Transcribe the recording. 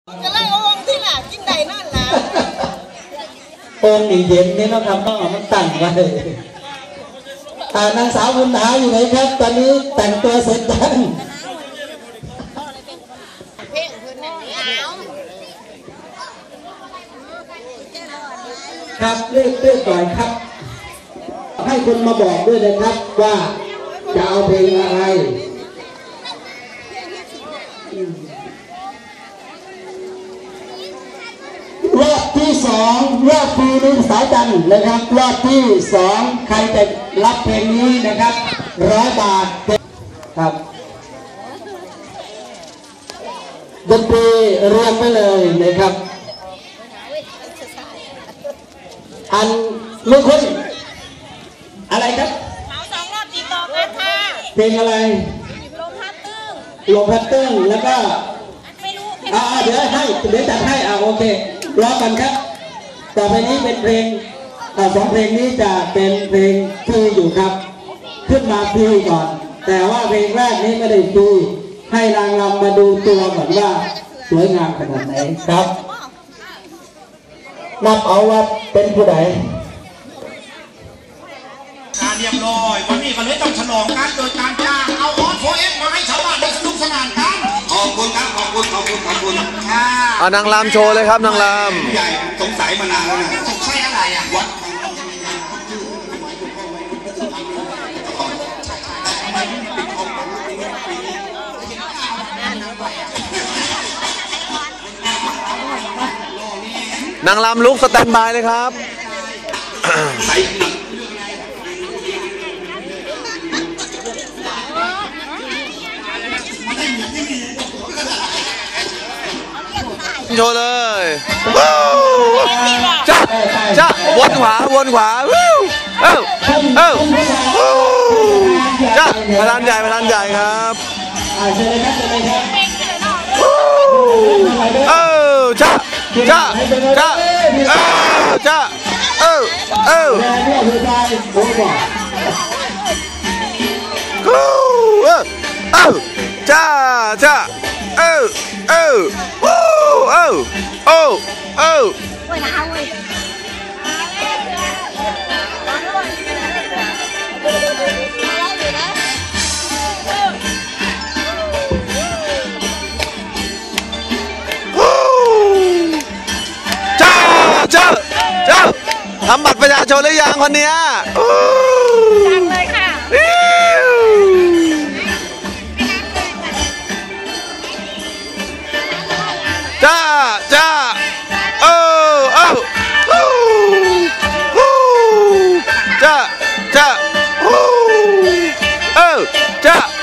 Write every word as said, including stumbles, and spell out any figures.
จะไล่เอาองที่หล่ะกินใดนั่นล่ะองค์นี่เย็นนี่นะครับน้องมันตั้งไว้นางสาวบุญหาอยู่ไหนครับตอนนี้แต่งตัวเสร็จยังครับเลือกเลือกก่อนครับให้คนมาบอกด้วยนะครับว่าจะเอาเพลงอะไรรอบที่สองรอบปีนี้สายจันนะครับรอบที่สองใครจะรับเพลงนี้นะครับร้อยบาทครับดนตรีเรียงไปเลยนะครับอันลูกคุณอะไรครับเอาสองรอบติดต่อกันค่ะเพลงอะไรลมพัดตึ้งลมพัดตึ้งแล้วก็ไม่รู้อ่าเดี๋ยวให้เดี๋ยวจัดให้อ่าโอเครอกันครับต่อไปนี้เป็นเพลงสองเพลงนี้จะเป็นเพลงฟรีอยู่ครับขึ้นมาฟรีก่อนแต่ว่าเพลงแรกนี้ไม่ได้ฟรีให้นางรำมาดูตัวก่อนว่าสวยงามขนาดไหนครับนับเอาว่าเป็นผู้ใดการเรียบร้อยวันนี้ก็เลยต้องฉลองกันโดยการจ้างเอาออสโฟเอฟมาให้ชาวบ้านได้สนุกสนานกันขอบคุณครับขอบคุณขอบคุณขอบคุณค่ะเอานางรำโชว์เลยครับนางรำใหญ่สงสัยมานานแล้วนะสงสัยอะไรอ่ะวัดนางรำลุกสแตนบายเลยครับโชว์เลยจ้าจ้าวนขวาวนขวาเอ้าเอ้าเอ้าจ้าพลังใหญ่พลังใหญ่ครับเออจ้าจ้าจ้าเออจ้าเออเออเออจ้าจ้าเออเออโอ้โอ้โอ้โอ้จ้าจ้าจ้าทำบัตรประชาชนหรือยังคนเนี้ยจังเลยค่ะจ้าจ้าเออเออโอ้โหจ้าจ้าโอ้เออจ้า